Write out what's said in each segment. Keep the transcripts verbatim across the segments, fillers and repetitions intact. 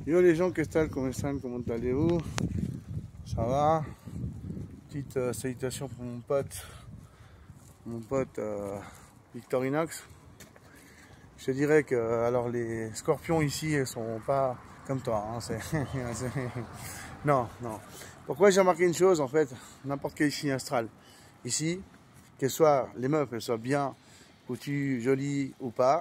Yo les gens, qu'est-ce que comment ça, comment allez-vous? Ça va? Petite euh, salutation pour mon pote, mon pote euh, Victorinox. Je te dirais que alors les scorpions ici ils sont pas comme toi. Hein, c'est non, non. Pourquoi j'ai remarqué une chose en fait, n'importe quel signe astral ici, qu'elles soient les meufs, elles soient bien foutues, jolies ou pas,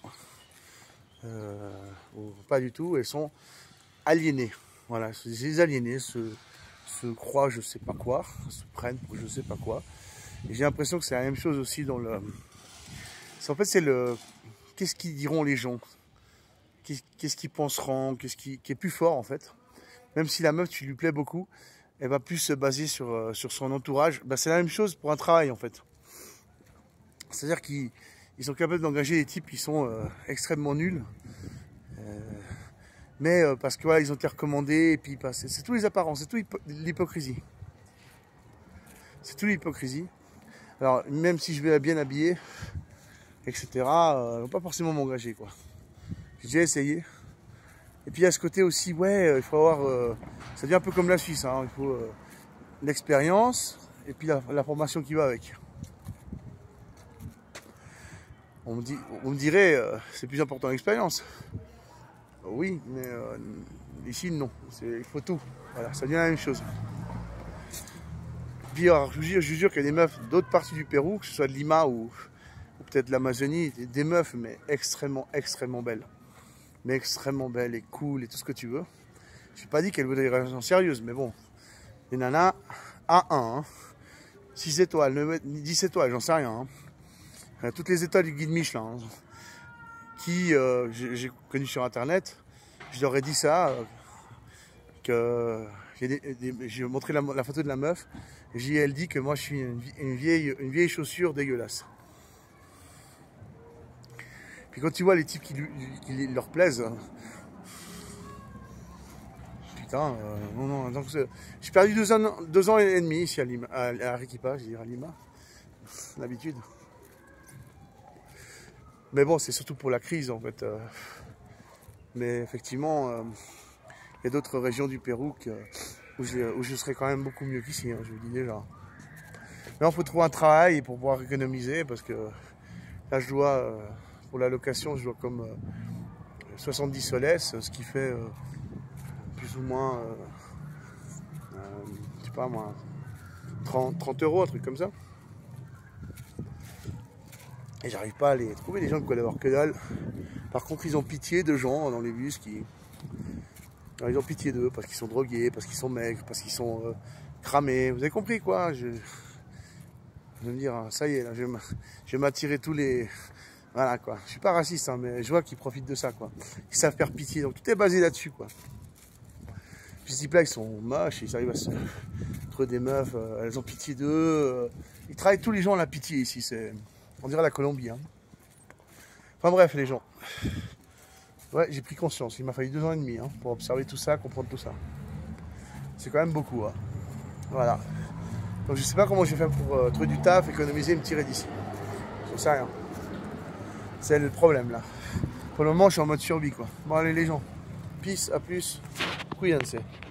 euh, ou pas du tout, elles sont aliénées. Voilà, ces aliénés se, se croient je sais pas quoi, se prennent pour je sais pas quoi. Et j'ai l'impression que c'est la même chose aussi dans le. En fait, c'est le. Qu'est-ce qu'ils diront les gens? Qu'est-ce qu'ils penseront? Qu'est-ce qui, qui est plus fort en fait? Même si la meuf, tu lui plais beaucoup, elle va plus se baser sur, euh, sur son entourage. Ben, c'est la même chose pour un travail en fait. C'est-à-dire qu'ils sont capables d'engager des types qui sont euh, extrêmement nuls. Euh, mais euh, parce que voilà, ils ont été recommandés, et puis c'est tous les apparences, c'est tout l'hypocrisie. C'est tout l'hypocrisie. Alors, même si je vais bien habiller, et cetera, euh, ne pas forcément m'engager, quoi. J'ai déjà essayé. Et puis, à ce côté aussi, ouais, euh, il faut avoir... Euh, ça devient un peu comme la Suisse, hein, il faut euh, l'expérience, et puis la, la formation qui va avec. On me, dit, on me dirait, euh, c'est plus important l'expérience. Oui, mais euh, ici, non. Il faut tout. Voilà, ça devient la même chose. Puis, alors, je vous jure, je vous jure qu'il y a des meufs d'autres parties du Pérou, que ce soit de Lima ou, ou peut-être de l'Amazonie, des meufs, mais extrêmement, extrêmement belles. Mais extrêmement belles et cool et tout ce que tu veux. Je n'ai pas dit qu'elles voudraient des relations sérieuses, mais bon. Les nanas, A un, hein. six étoiles, dix étoiles, j'en sais rien. Hein. Toutes les étoiles du guide Michelin. Hein. Qui, euh, j'ai connu sur internet, je leur ai dit ça, euh, que j'ai montré la, la photo de la meuf, et elle dit que moi je suis une, une, vieille, une vieille chaussure dégueulasse. Puis quand tu vois les types qui, lui, qui leur plaisent, putain, euh, non, non, donc j'ai perdu deux ans, deux ans et demi ici à, Lima, à, à Arequipa, je veux dire à Lima, d'habitude. Mais bon, c'est surtout pour la crise en fait. Euh, mais effectivement, euh, il y a d'autres régions du Pérou que, où, où je serais quand même beaucoup mieux qu'ici, hein, je vous le dis déjà. Mais il faut trouver un travail pour pouvoir économiser parce que là, je dois, euh, pour la location, je dois comme euh, soixante-dix soles, ce qui fait euh, plus ou moins, euh, euh, je sais pas moi, trente, trente euros, un truc comme ça. Et j'arrive pas à les trouver, les gens qui veulent avoir que dalle. Par contre, ils ont pitié de gens dans les bus qui... Alors, ils ont pitié d'eux parce qu'ils sont drogués, parce qu'ils sont maigres, parce qu'ils sont euh, cramés. Vous avez compris quoi? Je... je vais me dire, ça y est, là, je vais m'attirer tous les... Voilà quoi. Je suis pas raciste, hein, mais je vois qu'ils profitent de ça quoi. Ils savent faire pitié, donc tout est basé là-dessus quoi. Puis ces types-là, ils sont moches, ils arrivent à se trouver des meufs, euh, elles ont pitié d'eux. Euh... Ils travaillent tous les gens à la pitié ici, c'est... On dirait la Colombie. Hein. Enfin bref, les gens. Ouais, j'ai pris conscience. Il m'a fallu deux ans et demi hein, pour observer tout ça, comprendre tout ça. C'est quand même beaucoup. Hein. Voilà. Donc je sais pas comment je vais faire pour euh, trouver du taf, économiser et me tirer d'ici. Je sais rien. C'est le problème là. Pour le moment, je suis en mode survie quoi. Bon allez les gens. Peace, à plus. Cuídense.